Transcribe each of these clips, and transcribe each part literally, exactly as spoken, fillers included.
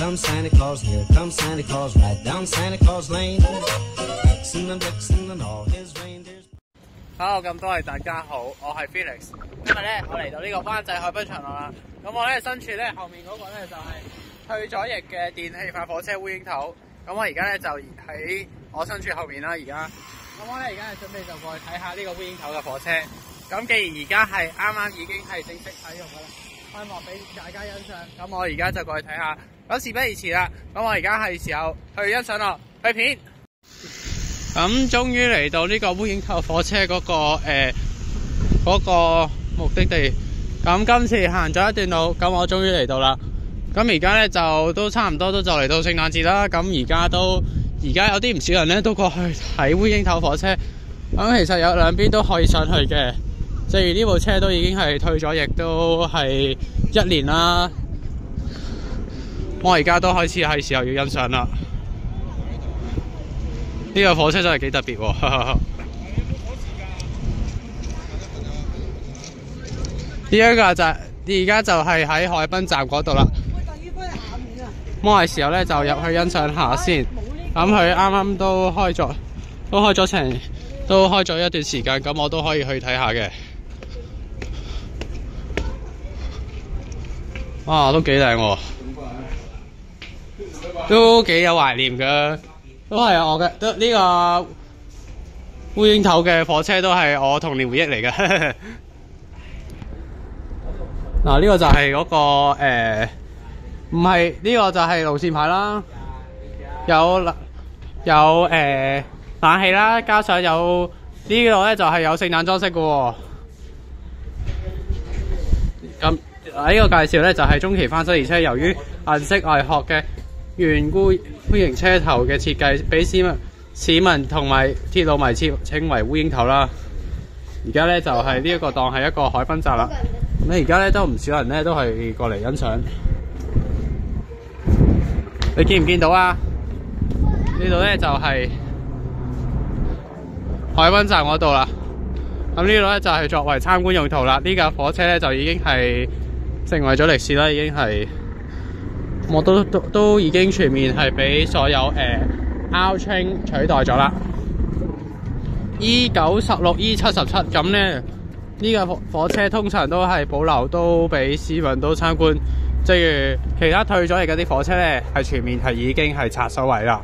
comes Santa Claus, here comes Santa Claus, right down Santa Claus Lane. Vixen and Blitzen and all his reindeers. Hello， 咁多位大家好，我係 Felix。今日咧，我嚟到呢個灣仔海濱長廊啦。咁我咧身處咧後面嗰個咧就係、是、退咗役嘅電氣化火車烏蠅頭。咁我而家咧就喺我身處後面啦，而家。咁我咧而家係準備就過去睇下呢個烏蠅頭嘅火車。咁既然而家係啱啱已經係正式啟用㗎啦，開幕俾大家欣賞。咁我而家就過去睇下。咁事不宜遲啦，咁我而家係時候去欣賞咯，去片。咁終於嚟到呢個烏蠅頭火車嗰、那個誒嗰、呃那個目的地。咁今次行咗一段路，咁我終於嚟到啦。咁而家咧就都差唔多都就嚟到聖誕節啦。咁而家都而家有啲唔少人咧都過去睇烏蠅頭火車。咁其實有兩邊都可以上去嘅。正如呢部車都已經係退咗役，都係一年啦。我而家都開始係時候要欣賞啦。呢個火車真係幾特別喎！呢一個就而家就係喺海濱站嗰度啦。咁我係時候咧就入去欣賞下先。咁佢啱啱都開咗，都開咗成，都開咗一段時間，咁我都可以去睇下嘅。哇，都幾靚喎！都幾有懷念㗎。都係我嘅，都呢、這個烏蠅頭嘅火車都係我童年回憶嚟嘅。嗱，呢個就係嗰、那個誒，唔係呢個就係路線牌啦，有有誒、呃、冷氣啦，加上有呢度咧就係有聖誕裝飾嘅喎。咁呢、這個介紹咧就係中期翻新，而且由於銀色外殼嘅圓弧形車頭嘅設計，俾市民市民同埋鐵路迷設稱為烏蠅頭啦。而家咧就係呢一個當係一個海濱站啦。咁而家咧都唔少人咧都係過嚟欣賞。你見唔見到啊？呢度咧就係、是、海濱站嗰度啦。咁呢度咧就係、是、作為參觀用途啦。呢架火車咧就已經係成為咗歷史啦，已經係。我都都都已經全面係俾所有誒 R train 取代咗啦。E 九十六、E 七十七咁咧，呢架火車通常都係保留，都俾市民都參觀。正如其他退咗役嗰啲火車咧，係全面係已經係拆收位啦。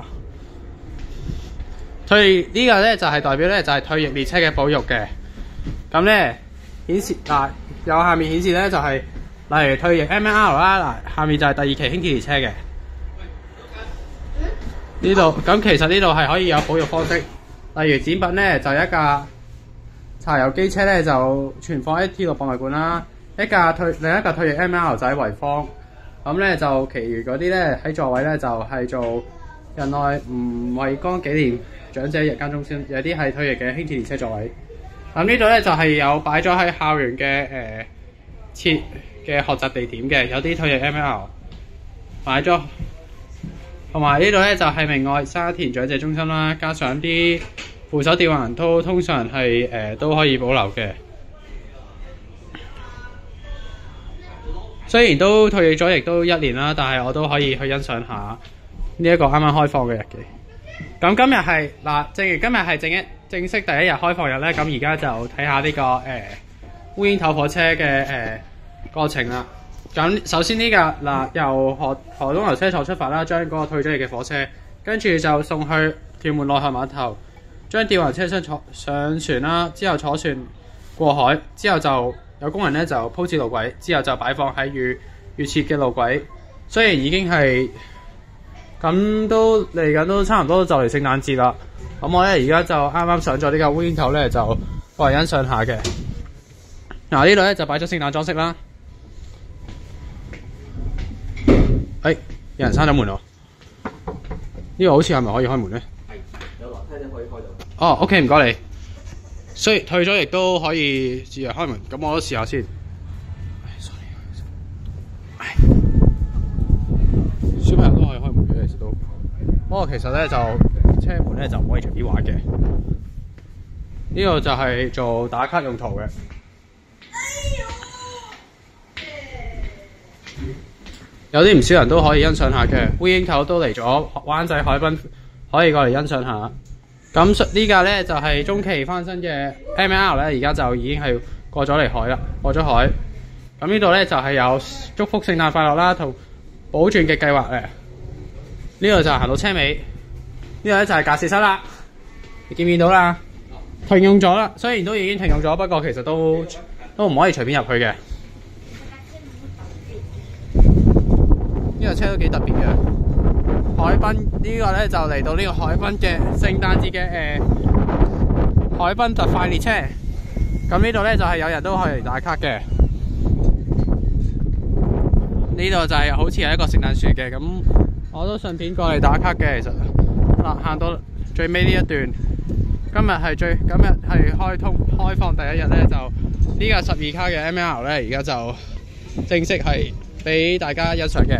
退呢個咧就係代表咧就係退役列車嘅保育嘅。咁咧顯示嗱，有下面顯示咧就係。例如退役 M N R 啦，嗱下面就係第二期輕鐵列車嘅呢度。咁其實呢度係可以有保育方式，例如展品咧就一架柴油機車咧就存放喺鐵路博物館啦，一架退另一架退役 M N R 就喺維坊。咁咧就其餘嗰啲咧喺座位咧就係、是、做仁愛吳惠光紀念長者日間中心，有啲係退役嘅輕鐵列車座位。咁呢度咧就係、是、有擺咗喺校園嘅誒設嘅學習地點嘅，有啲退役 M L 買咗，同埋呢度咧就係明愛沙田長者中心啦，加上啲扶手吊環都通常係誒、呃、都可以保留嘅。雖然都退役咗亦都一年啦，但係我都可以去欣賞下呢一個啱啱開放嘅日期。咁今日係嗱，正如今日係正一正式第一日開放日咧，咁而家就睇下呢、這個誒烏蠅頭火車嘅誒。呃過程啦，咁首先呢架嗱由河河東流車廠出發啦，將嗰個退咗役嘅火車，跟住就送去屯門內河碼頭，將吊環車廂坐上船啦，之後坐船過海，之後就有工人咧就鋪設路軌，之後就擺放喺預預設嘅路軌。雖然已經係咁都嚟緊都差唔多就嚟聖誕節啦，咁我咧而家就啱啱上咗呢架烏蠅頭咧就過嚟欣賞下嘅。嗱呢度咧就擺咗聖誕裝飾啦。誒、哎，有人閂咗門喎。呢個好似係咪可以開門咧？係，有樓梯咧可以開到。哦 ，OK， 唔該你。雖然退咗亦都可以自由開門，咁我都試下先。唉 ，sorry， 唉，小朋友都可以開門嘅，其實都。不過其實咧就車門咧就唔可以隨便玩嘅。呢個就係做打卡用途嘅。 有啲唔少人都可以欣賞下嘅。烏蠅頭都嚟咗灣仔海濱，可以過嚟欣賞下。咁呢架咧就係、是、中期翻新嘅 M L 咧，而家就已經係過咗嚟海啦，過咗海。咁呢度咧就係、是、有祝福聖誕快樂啦，同保轉嘅計劃嘅。呢度就行到車尾，呢度咧就係駕駛室啦。你見唔見到啦？停用咗啦，雖然都已經停用咗，不過其實都都唔可以隨便入去嘅。呢個車都幾特別嘅，海濱呢、呢個咧就嚟到呢個海濱嘅聖誕節嘅誒、呃、海濱特快列車。咁呢度咧就係、是、有人都可以嚟打卡嘅。呢度就係好似係一個聖誕樹嘅，咁我都順便過嚟打卡嘅。其實嗱，行到最尾呢一段，今日係最今日係開通開放第一日咧，就呢架十二卡嘅 M L 咧，而家就正式係俾大家欣賞嘅。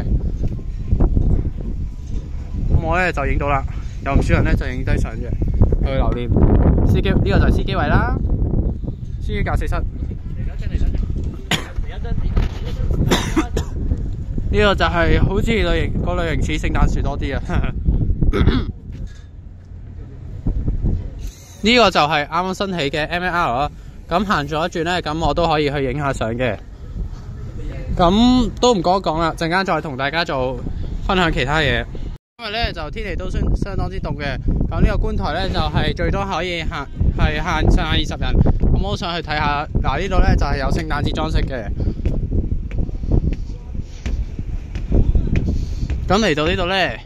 咁我咧就影到啦，有唔少人咧就影低相嘅，去留念。司機呢、呢個就係司機位啦，司機駕駛室。呢個就係好似類型個類型似聖誕樹多啲啊！呢個就係啱啱新起嘅 M L 啦。咁行咗一轉咧，咁我都可以去影下相嘅。咁都唔講講啦，陣間再同大家做分享其他嘢。因為咧就天氣都相相當之凍嘅。咁呢個觀台咧就係、是、最多可以限係限上二十人。咁我好想去睇下。嗱，呢度咧就係、是、有聖誕節裝飾嘅。咁嚟到呢度咧，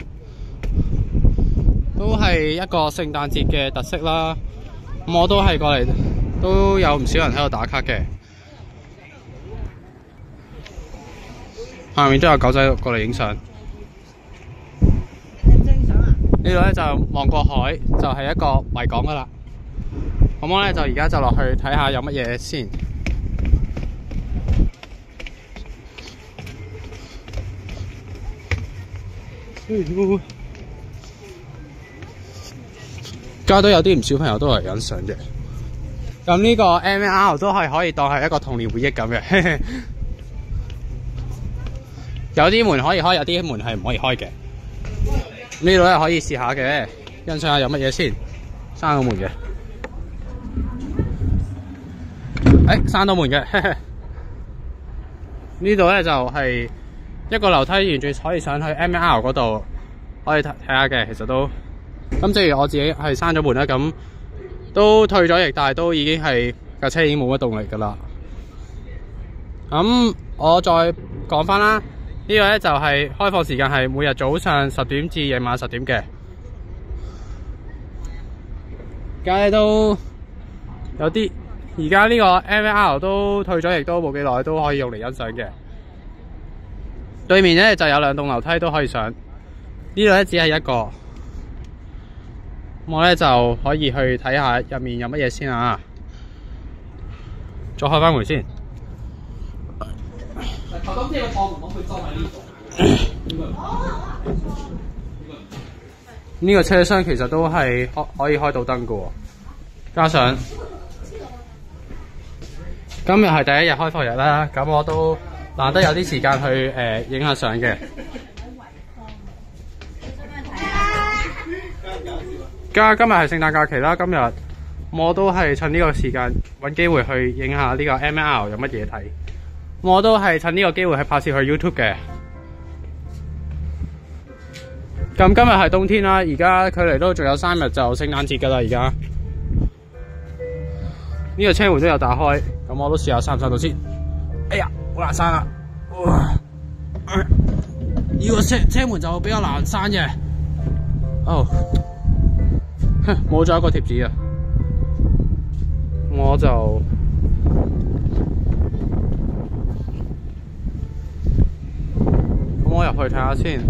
都係一個聖誕節嘅特色啦。咁我都係過嚟，都有唔少人喺度打卡嘅。下面都有狗仔過嚟影相。呢度咧就望過海，就係、是、一個維港噶啦。咁我咧就而家就落去睇下有乜嘢先。而家都有啲唔少朋友都嚟欣賞嘅。咁呢個 M L 都係可以當係一個童年回憶咁嘅。有啲門可以開，有啲門係唔可以開嘅。呢度咧可以試下嘅，欣賞下有乜嘢先。閂到門嘅，誒閂到門嘅。呢度咧就係、是。一個樓梯完全可以上去 M L 嗰度，可以睇下嘅。其實都咁，正如我自己係閂咗門啦，咁都退咗役，但係都已經係架車已經冇乜動力噶啦。咁我再講翻啦，呢個咧就係開放時間係每日早上十點至夜晚十點嘅。而家咧都有啲，而家呢個 M L 都退咗役，都冇幾耐，都可以用嚟欣賞嘅。對面咧就有兩棟樓梯都可以上，呢度咧只係一個，我咧就可以去睇下入面有乜嘢先啊！再開翻門先。頭今次個破門可唔可以裝喺呢度？呢個車廂其實都係可可以開到燈嘅，加上今日係第一日開放日啦，咁我都難得有啲時間去誒影下相嘅。加今日係聖誕假期啦，今日我都係趁呢個時間揾機會去影下呢個 M L 有乜嘢睇。我都係趁呢個機會去拍攝去 YouTube 嘅。咁今日係冬天啦，而家距離都仲有三日就聖誕節㗎啦。而家呢個車門都有打開，咁我都試下閂唔閂到先。哎呀，好難閂啊！呢個車車門就比較難閂嘅。哦，冇咗一個貼紙啊！我就咁，我入去睇下先。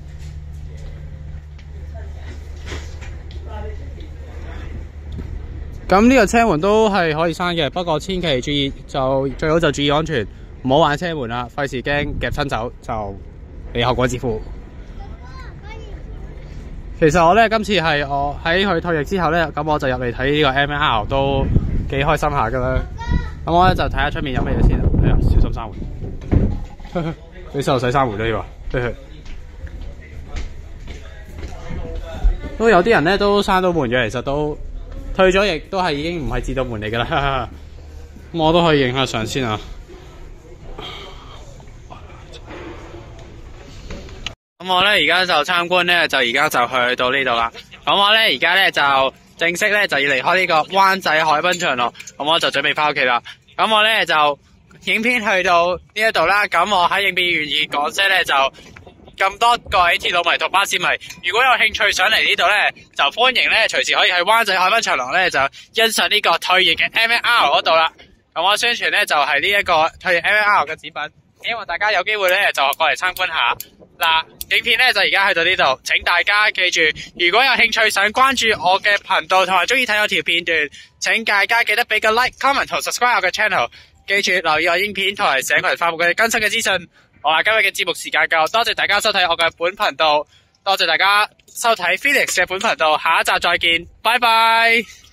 咁呢個車門都係可以閂嘅，不過千祈注意，就最好就注意安全，唔好玩車門啦，費事驚夾親走就俾後果自負。其實我咧今次係我喺佢退役之後咧，咁我就入嚟睇呢個 M L 都幾開心下噶啦。咁我咧就睇下出面有乜嘢先。哎呀，小心閂門，俾細路仔閂門都要。 都有啲人咧都閂到門嘅，其實都退咗役都係已經唔係自動門嚟㗎啦。我都可以影下相先啊。咁我咧而家就參觀咧，就而家就去到呢度啦。咁我咧而家咧就正式咧就要離開呢個灣仔海濱長廊，咁我就準備翻屋企啦。咁我咧就影片去到呢一度啦。咁我喺影片願意講聲咧就咁多各位鐵路迷同巴士迷，如果有興趣上嚟呢度咧，就歡迎咧隨時可以喺灣仔海濱長廊咧就欣賞呢個退役嘅 M M R 嗰度啦。咁我宣傳咧就係呢一個退役 M M R 嘅展品，希望大家有機會咧就過嚟參觀下。嗱，影片咧就而家去到呢度，請大家記住，如果有興趣想關注我嘅頻道同埋中意睇我條片段，請大家記得俾個 like、comment 同 subscribe 我嘅 channel， 記住留意我影片同埋社群發布嘅更新嘅資訊。好啦，今日嘅節目時間夠，多謝大家收睇我嘅本頻道，多謝大家收睇 Felix 嘅本頻道，下一集再見，拜拜。